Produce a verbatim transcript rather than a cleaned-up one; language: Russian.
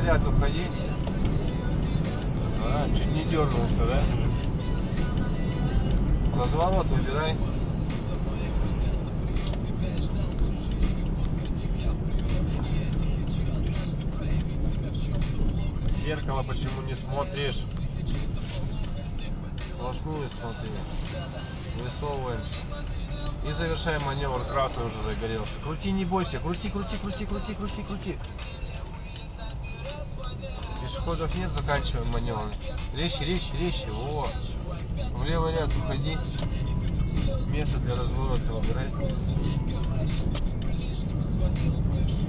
левый ряд уходи. А, чуть не дернулся, да? Разворот выбирай. В зеркало почему не смотришь? Сплошную смотри. Высовываемся. И завершаем маневр. Красный уже загорелся. Крути, не бойся. Крути, крути, крути, крути, крути, крути. Пешеходов нет, заканчиваем маневр. Резче, резче, резче. Во. В левый ряд уходи. Место для разворота выбирай.